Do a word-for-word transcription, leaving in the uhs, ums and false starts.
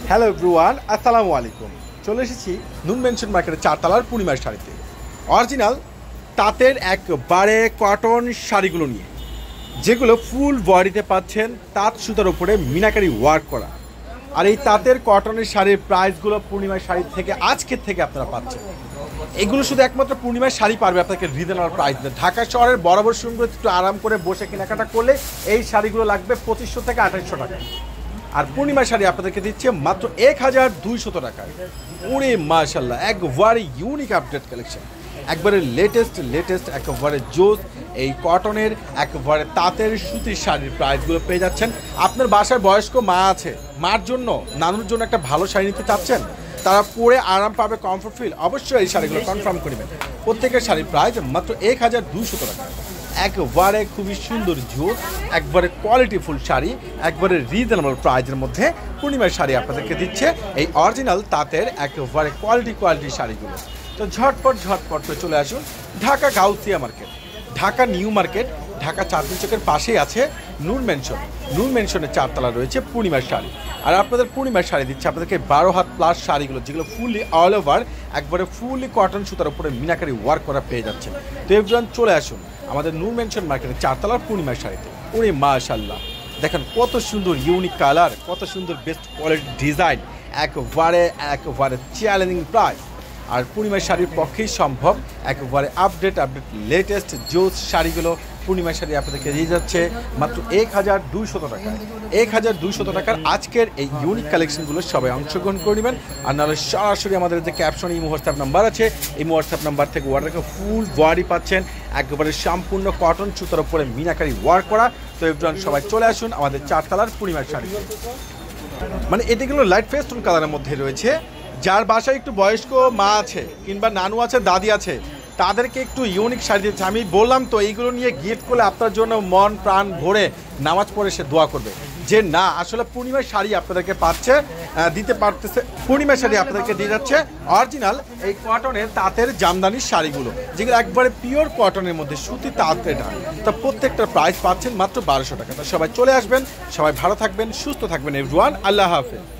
Hello everyone, আসসালামু আলাইকুম। চলে এসেছি নুন মেনশন মার্কেটের চারতলার পূর্ণিমার শাড়িতে অরিজিনাল তাঁতের একবারে কটন শাড়িগুলো নিয়ে, যেগুলো ফুল বডিতে পাচ্ছেন তাঁত সুতার উপরে মিনাকারি ওয়ার্ক করা। আর এই তাঁতের কটনের শাড়ির প্রাইসগুলো পূর্ণিমার শাড়ি থেকে আজকের থেকে আপনারা পাচ্ছেন। এগুলো শুধু একমাত্র পূর্ণিমার শাড়ি পারবে আপনাকে রিজনেবল প্রাইস দিয়ে। ঢাকা শহরের বড় বড় শোরুমগুলো একটু আরাম করে বসে কেনাকাটা করলে এই শাড়িগুলো লাগবে পঁচিশশো থেকে আঠাশশো টাকা, আর পূর্ণিমার শাড়ি আপনাদেরকে দিচ্ছে মাত্র এক হাজার দুইশত টাকায়। ওরে মাশাল্লাহ, একবারে ইউনিক আপডেট কালেকশন, একবারে লেটেস্ট লেটেস্ট একেবারে জোস এই কটনের একেবারে তাঁতের সুতির শাড়ির প্রাইসগুলো পেয়ে যাচ্ছেন। আপনার বাসায় বয়স্ক মা আছে, মার জন্য নানুর জন্য একটা ভালো শাড়ি নিতে চাচ্ছেন, তারা পরে আরাম পাবে, কমফোর্ট ফিল, অবশ্যই এই শাড়িগুলো কনফার্ম করবেন। প্রত্যেকের শাড়ির প্রাইস মাত্র এক হাজার দুইশত টাকা। একবারে খুবই সুন্দর জোস, একবারে কোয়ালিটিফুল শাড়ি, একবারে রিজনেবল প্রাইসের মধ্যে পূর্ণিমার শাড়ি আপনাদেরকে দিচ্ছে এই অরিজিনাল তাঁতের একেবারে কোয়ালিটি কোয়ালিটি শাড়িগুলো। তো ঝটপট ঝটপট করে চলে আসুন Dhaka Gausia market, Dhaka new market, Dhaka Chandni চকের পাশেই আছে নূর মেনশন। নূর মেনশনের চারতলা রয়েছে পূর্ণিমার শাড়ি। আর আপনাদের পূর্ণিমার শাড়ি দিচ্ছে আপনাদেরকে বারো হাত প্লাস শাড়িগুলো, যেগুলো ফুললি অল ওভার একবারে ফুললি কটন সুতার উপরে মিনাকারি ওয়ার্ক করা পেয়ে যাচ্ছেন। তো এভরিওয়ান চলে আসুন আমাদের নূর মেনশন মার্কেটের চারতলার পূর্ণিমার শাড়িতে। ওরে মাশাল্লাহ, দেখেন কত সুন্দর ইউনিক কালার, কত সুন্দর বেস্ট কোয়ালিটি ডিজাইন, একবারে একবারে চ্যালেঞ্জিং প্রাইস। আর পূর্ণিমার শাড়ির পক্ষেই সম্ভব একবারে আপডেট আপডেট লেটেস্ট জোস শাড়িগুলো পূর্ণিমার শাড়ি আপনাদেরকে দিয়ে যাচ্ছে মাত্র এক হাজার দুইশত টাকায়। এক হাজার দুইশত টাকার আজকের এই ইউনিক কালেকশনগুলো সবাই অংশগ্রহণ করে নেবেন। আর নাহলে সরাসরি আমাদের যে ক্যাপশন এই হোয়াটসঅ্যাপ নাম্বার আছে, এই হোয়াটসঅ্যাপ নাম্বার থেকে অর্ডার করে ফুল বডি পাচ্ছেন একেবারে সম্পূর্ণ কটন সুতার উপরে মিনাকারি ওয়ার্ক করা। তো এভরিওয়ান সবাই চলে আসুন আমাদের চারতলার পূর্ণিমার শাড়ি। মানে এটাগুলো লাইট পেস্টল কালারের মধ্যে রয়েছে। যার বাসায় একটু বয়স্ক মা আছে কিংবা নানু আছে, দাদি আছে, তাদেরকে একটু ইউনিক শাড়ি দিচ্ছে। আমি বললাম তো এইগুলো নিয়ে গিফট করলে আপনার জন্য মন প্রাণ ভরে নামাজ পড়ে সে দোয়া করবে যে না আসলে পূর্ণিমার শাড়ি আপনাদেরকে পাচ্ছে দিতে পারতেছে। পূর্ণিমার শাড়ি আপনাদেরকে দিয়ে যাচ্ছে অরিজিনাল এই কটনের তাঁতের জামদানির শাড়িগুলো, যেগুলো একবারে পিওর কটনের মধ্যে সুতি তাঁতের। তো প্রত্যেকটার প্রাইস পাচ্ছেন মাত্র বারোশো টাকা। তো সবাই চলে আসবেন, সবাই ভালো থাকবেন, সুস্থ থাকবেন এভরিওয়ান। আল্লাহ হাফেজ।